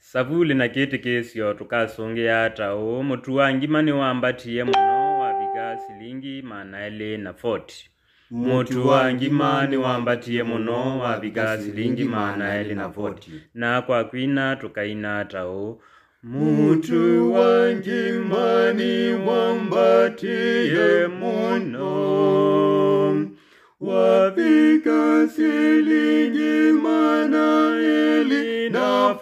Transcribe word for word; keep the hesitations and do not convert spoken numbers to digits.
Savuli na kiti kesio tukasongea ata o mutu wangima ni wambatiye muno wabiga silingi manaele na forty. Mutu wangima ni wambatiye muno wabiga silingi manaele na forty. Na kwa kwina tukaina ata o mutu wangima ni wambatiye muno wabiga silingi manaele na